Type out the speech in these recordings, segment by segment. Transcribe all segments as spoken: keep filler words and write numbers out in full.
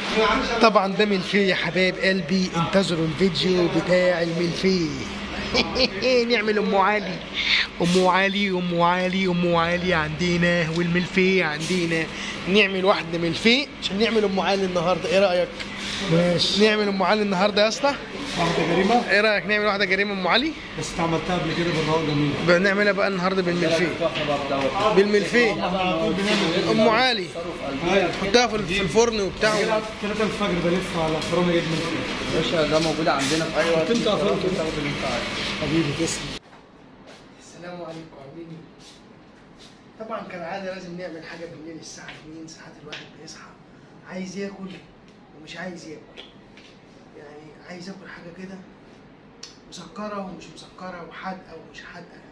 طبعا ده ملفيه يا حبايب قلبي، انتظروا الفيديو بتاع الملفيه. نعمل ام علي ام علي ام علي ام علي عندنا، والملفيه عندنا. نعمل واحده ملفيه عشان نعمل ام علي النهارده، ايه رايك؟ ماشي. نعمل ام علي النهارده يا اسطى؟ واحدة جريمة؟ ايه رايك نعمل واحده جريمه ام علي؟ بس انت عملتها قبل كده بالرواق جميل. بنعملها بقى النهارده بالملفيه. بالملفيه ام علي نحطها في الفرن وبتاع. ثلاثة الفجر بلف على فرن جد ملفيه. يا باشا ده موجود عندنا في اي وقت. انت قفلت تاخد اللي انت عايزه. حبيبي تسلم. السلام عليكم عاملين ايه؟ طبعا كالعاده لازم نعمل حاجه بالليل الساعه اتنين، ساعات الواحد بيصحى عايز ياكل ومش عايز ياكل. يعني عايز اكل حاجه كده مسكره ومش مسكره وحادقه ومش حادقه.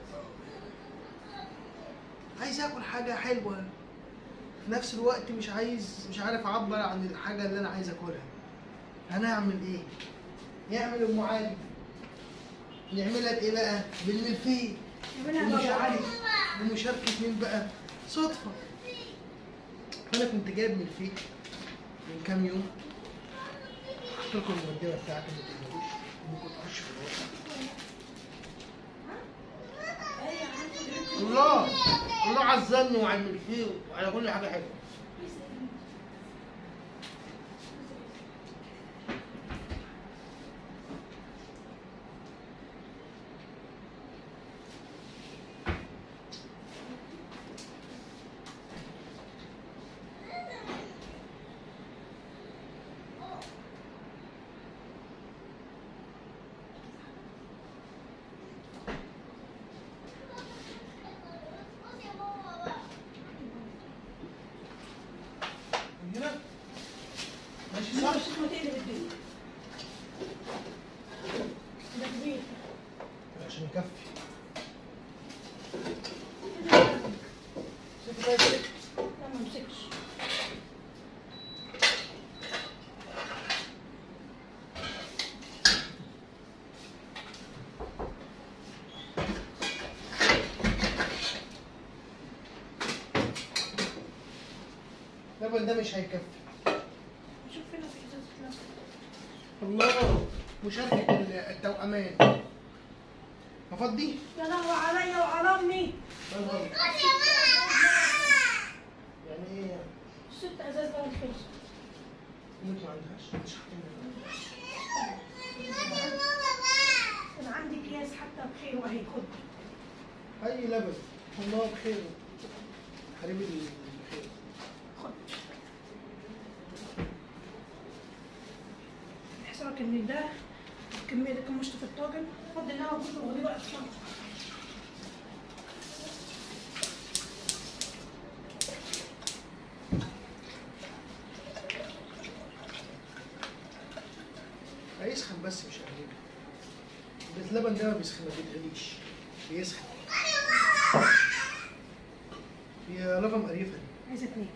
عايز اكل حاجه حلوه في نفس الوقت، مش عايز مش عارف اعبر عن الحاجه اللي انا عايز اكلها. هنعمل ايه؟ نعمل ام علي. نعملها بايه بقى؟ بالملفيه. بمشاركة بمشاركة مين بقى؟ صدفة. أنا كنت جايب ملفيه من كام يوم، حطيت لكم المقدمة بتاعته ما تقلقوش، ممكن تخش في الوقت. الله الله على الزن وعلى الملفيه وعلى كل حاجة حلوة. هنا ماشي صح؟ مش متقلب الدنيا. ده كبير. عشان يكفي. لا ما مسكش. اللبن ده مش هيكفي. شوف فين في ازازه بلاستيك. الله مشاركة التوأمان. افضي؟ يا لهوي عليا وعلى امي. يعني ايه؟ ست ازاز بقى خلص. انت ما عندهاش؟ مش حاطين. انا عندي اكياس حتى بخير واهي خد. اي لبن الله بخير. حبيبي الخير. خد. حسابك ان ده الكميه دي كم مشط في الطاجن. خد اللي انا كله وخديه بقى في الشنطه. هيسخن بس مش قليل. بس اللبن ده ما بيسخن، ما بيتغليش، بيسخن. هي لبن مقريفه دي. عايزه اتنين.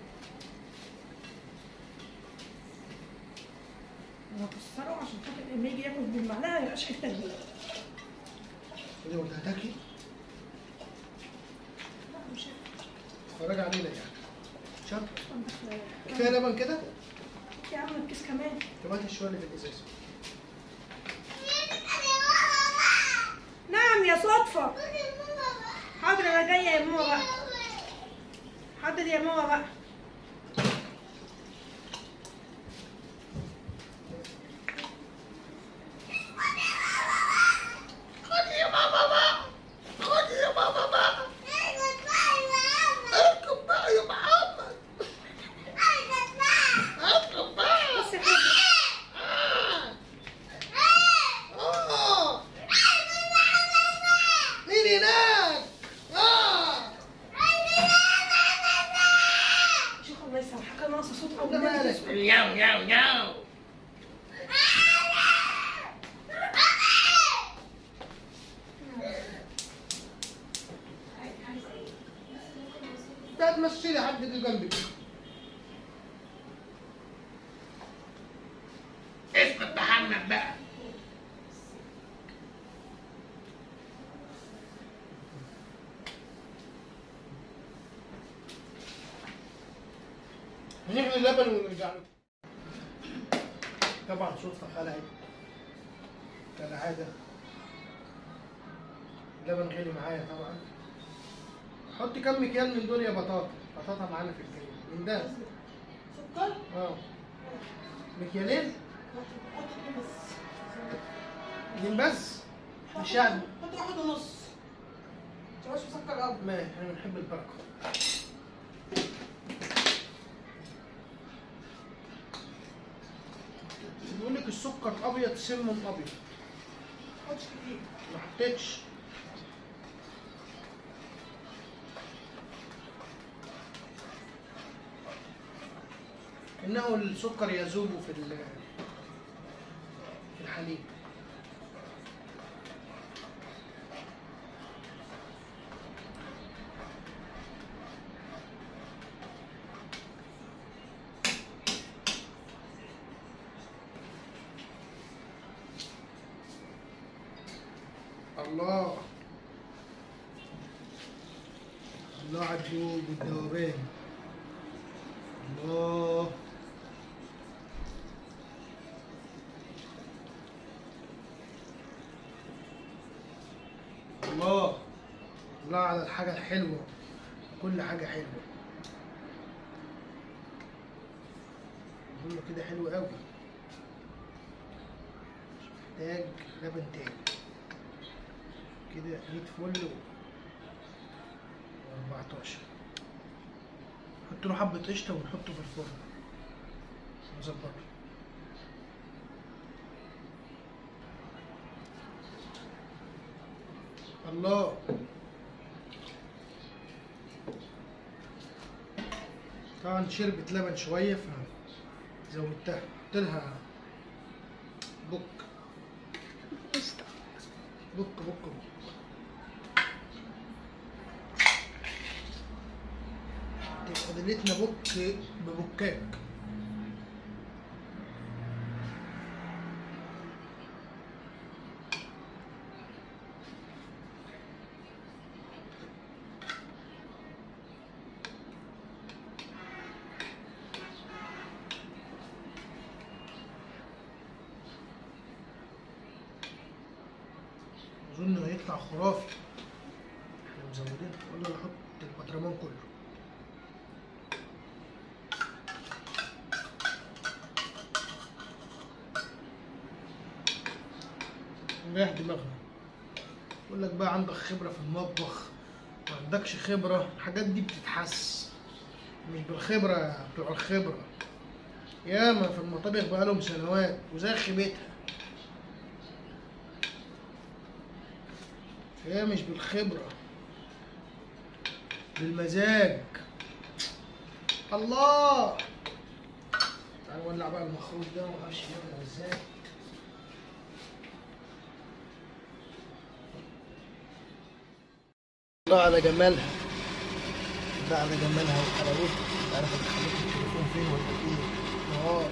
وهكسره عشان خاطر لما يجي ياكل بالمعلقه ما يبقاش حته كبيره. ودي وانت هتاكلي؟ لا مش هاكل. اتفرج علينا يعني. شرط. كفايه كفايه لبن كده؟ يا عم الكيس كمان. طب هات الشويه اللي في الازازه. نعم يا صدفة. حاضر انا جاية يا ماما بقى. حاضر يا ماما بقى. خدي يا ماما بقى. خدي يا ماما بقى. اركب بقى يا محمد. اركب بقى. بص يا حبيبي. اه مين هناك؟ اه شوف الله يسامحك انا ناقصة صوت او ده مالك؟ ياو ياو ياو. انت هتمشي لي حد اللي جنبك. اسمك محمد بقى. هنغلي اللبن ونرجع له. طبعا صدفة خلقت كالعادة. اللبن غلي معايا طبعا. حط كم مكيال من دول يا بطاطا؟ بطاطا معانا في الكيل من ده. سكر؟ اه مكيالين؟ حط اتنين بس. اتنين بس؟ مش يعني حط واحد ونص. متبقاش مسكر قوي. ماشي، احنا بنحب البركة. بيقول لك السكر ابيض سم ابيض. ما تحطش كتير. ما حطيتش. انه السكر يذوب في ال- في الحليب. الله الله على الدوب والذوبان. الله الله الله على الحاجة الحلوة. كل حاجة حلوة. أظن كده حلو قوي. مش محتاج لبن تاني. كده مية فل واربعتاشر. نحط له حبة قشطة ونحطه في الفرن نظبطه. الله طبعا شربت لبن شوية فزودتها. حط لها بك بك بك بك. تبقى دنيتنا بك ببكاك. اظن هيطلع خرافي. احنا مزودين ولا نحط البطرمان كله. نريح دماغنا. يقول لك بقى عندك خبرة في المطبخ ما عندكش خبرة. الحاجات دي بتتحس مش بالخبرة بتوع الخبرة. ياما في المطابخ بقالهم سنوات وزي خيبتها. هي مش بالخبرة بالمزاج. الله تعالى نولع بقى المخروط ده ومعرفش يعمل ازاي. الله على جمالها. الله على جمالها وحلاوتها. مش عارف انا خليت التليفون فين ولا ايه. اه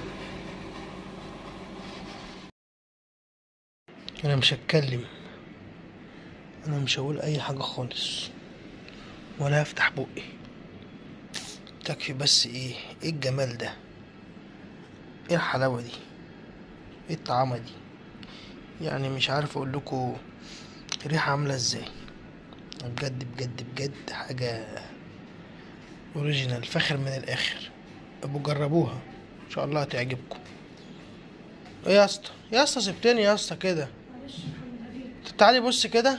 انا مش هتكلم. انا مش هقول اي حاجة خالص ولا هفتح بقي. تكفي بس ايه ايه الجمال ده. ايه الحلاوة دي. ايه الطعامة دي. يعني مش عارف اقول لكم ريحة عاملة ازاي. بجد بجد بجد حاجة اوريجينال فاخر من الاخر. ابقوا جربوها ان شاء الله هتعجبكم. ايه يا اسطى يا اسطى سبتني يا اسطى كده. تعالي بص كده.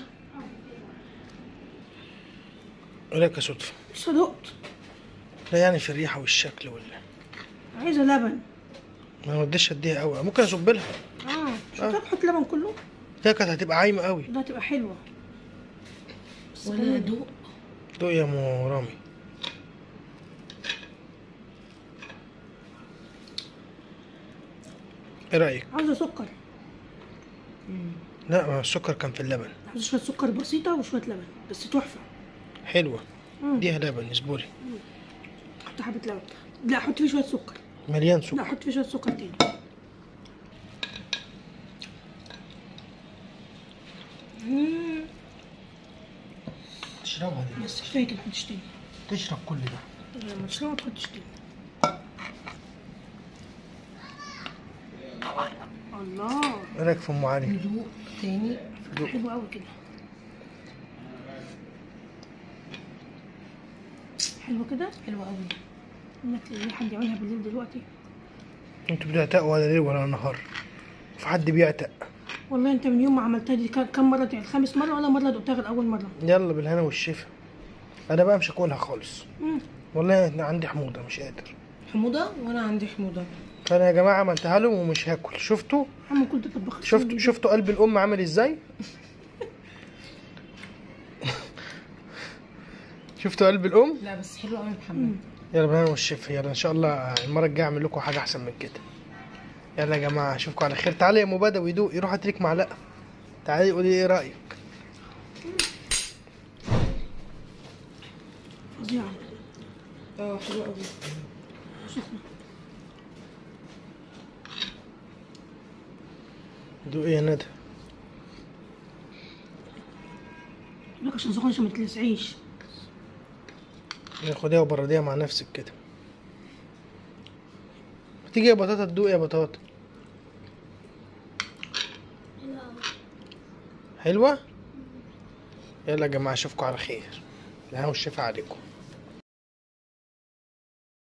ايه رايك يا صدفة؟ صدقت. لا يعني في الريحة والشكل ولا. عايزة لبن. ما وديش اديها قوي. ممكن اصب لها. اه مش هتحط لبن كله؟ هي كانت هتبقى عايمة قوي. ده هتبقى حلوة. ولا دوق. دوق يا ام رامي. ايه رايك؟ عاوزة سكر. لا ما السكر كان في اللبن. عاوزة شوية سكر بسيطة وشوية لبن بس تحفة. حلوة. مم. اديها لبن اصبري. حط حبة لبن. لا حط فيه شوية سكر. مليان لا سكر. حط فيه شوية سكر تاني. مم. تشربها دي. بس كفاية كده متحطش تاني. تشرب كل ده. لما تشربها متحطش تاني. طبعا الله. ايه رايك في ام علي؟ ندوق تاني. حلو قوي كده. حلو كده. حلوة قوي. انك تلاقي حد يعملها بالليل دلوقتي. انتوا بتعتقوا ولا ليل ولا نهار؟ في حد بيعتق؟ والله انت من يوم ما عملتها دي كا- كم مره؟ يعني خامس مره ولا مره دقتها غير اول مره؟ يلا بالهنا والشفا. انا بقى مش هاكلها خالص. مم. والله انا عندي حموضه مش قادر. حموضة وانا عندي حموضة. فانا يا جماعه عملتها لهم ومش هاكل. شفتوا؟ عم كنت طبخت. شفتوا شفتوا قلب الام عامل ازاي؟ شفتوا قلب الام؟ لا بس حلوة قوي يا محمد. يلا بالهنا والشفا. يلا ان شاء الله المره الجايه اعمل لكم حاجه احسن من كده. يلا يا جماعه اشوفكم على خير. تعالى يا ام بدوي يدوق. يروح هاتلك معلقه. تعالي قولي ايه رايك. فظيعه. اه حلوة قوي. سخنه. دوق ايه يا ندى؟ لك عشان سخنه عشان ما تلسعيش. خديها وبرديها مع نفسك كده. تيجي يا بطاطا تدوق يا بطاطا. حلوة؟ يلا يا جماعة اشوفكم على خير. الهنا والشفا عليكم.